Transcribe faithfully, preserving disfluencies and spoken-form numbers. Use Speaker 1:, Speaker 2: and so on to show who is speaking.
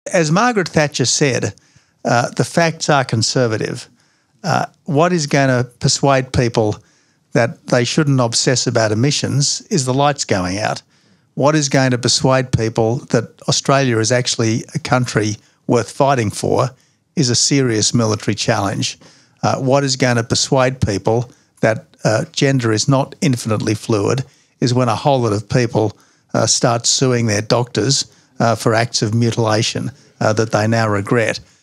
Speaker 1: as Margaret Thatcher said, uh, the facts are conservative. Uh, what is going to persuade people that they shouldn't obsess about emissions is the lights going out. What is going to persuade people that Australia is actually a country worth fighting for is a serious military challenge. Uh, what is going to persuade people that uh, gender is not infinitely fluid is when a whole lot of people uh, start suing their doctors uh, for acts of mutilation uh, that they now regret.